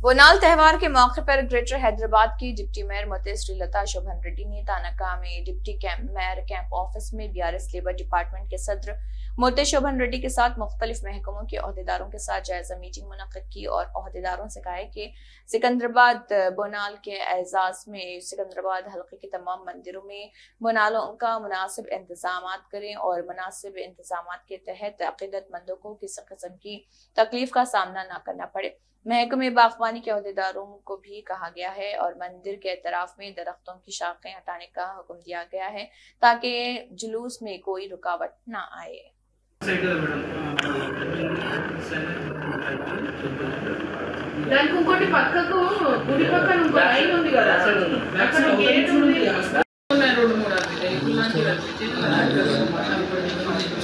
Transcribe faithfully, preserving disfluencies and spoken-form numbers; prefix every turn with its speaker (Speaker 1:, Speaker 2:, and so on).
Speaker 1: बोनाल त्यौहार के मौके पर ग्रेटर हैदराबाद की डिप्टी मेयर मोते श्रीलता शोभन रेड्डी ने तानाका में deputy camp mayor camp office में बीआरएस लेबर डिपार्टमेंट के सदर मोते शोभन रेड्डी के साथ मुख्तलिफ महकमों के ओहदेदारों के साथ जायजा मीटिंग मुनक्किद की और ओहदेदारों से कहा है कि सिकंदराबाद बोनाल के एजाज में सिकंदराबाद हल्के के तमाम मंदिरों में बोनालों का मुनासिब इंतजाम करें और मुनासिब इंतजाम के तहत अकीदतमंदों को किसी किस्म की तकलीफ का सामना न करना पड़े। महकमे बागबानी के अहदेदारों को भी कहा गया है और मंदिर के तरफ में दरख्तों की शाखें हटाने का हुक्म दिया गया है ताकि जुलूस में कोई रुकावट न आए।
Speaker 2: దానికి ఇంకోటి పక్కకు గుడి పక్కన ఇంకో లైన్ ఉంది కదా అక్కడ గేట్ ఉంది రెండు మూడు అది ఇలాంటి